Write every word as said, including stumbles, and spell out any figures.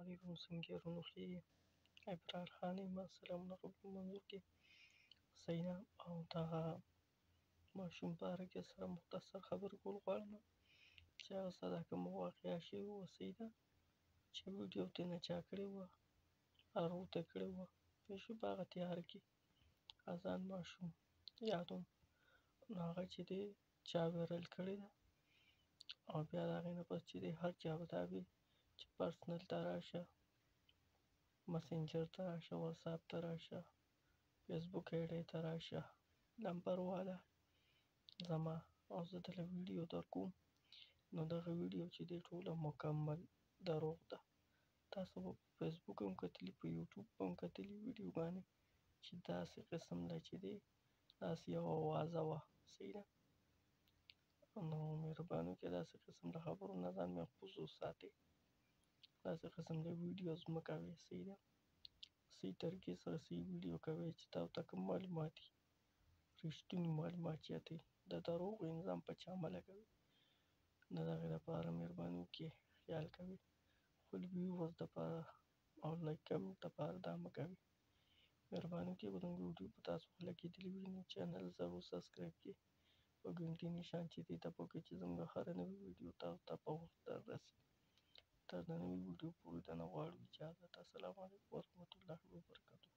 علیکم، څنګه یې وروڼو ښه یې؟ ابرار خان یم. سلامونه قبل منظور کې صحیح ده. او دغه ماشوم په اړه کې سره مختصر خبرې کول غواړم چې هغه سره کومه واقعه شوې وه صحیح ده چې ویډیو ترېنه چا کړې وه، هغه ورته کړې وه د شپې په هغه تیاره کې اذان ماشوم یادوم. نو هغه چې دی چا وایرل کړې ده او بیا د هغې نه پس چې دی هر چا به دا وي چې پرسنل ته راشه، مسنجر ته راشه، واتساپ ته راشه، فیسبوک آی ډي ته راشه، نمبر واله زما او زه دله ویډیو در کوم. نو دغه ویډیو چې دی ټوله مکمل دروغ ده. تاسو به په فیسبوک هم کتلي، په یوټیوب هم کتلي ویډیوګانې چې داسې قسم ده چې دی داسې یوه اوازه وه صحیح ده. نو مهرباني وکړئ داسې قسم د خبرو نه ځان محفوظ وساتئ. داسې قسم د ویډیوز مه کوئ صحیح ده. صحیح طریقې سره صحیح ویډیو کوئ چې تاسو ته کوم معلومات دي رښتوني معلومات زیاتوي. د دروغو الزام په چا مه لګوئ. د دغې دپاره مهرباني وکړئ خیال کوئ. خپل ویورز دپاره او لایک کمنټ دپاره دا مه کوئ. مهرباني وکړئ به زموږ ویډیو په تاسو ښه لګېدلي وي نو چینل ضرور سبسکرایب کړئ او ګنټې نښان چې دی ټپ وکړئ چې زموږ هره نوې ویډیو تاسو ته په وخت دررسي. تر د نوې ویډیو پورې د نه غواړو اجازت. السلام علیکم ورحمة الله وبرکاته.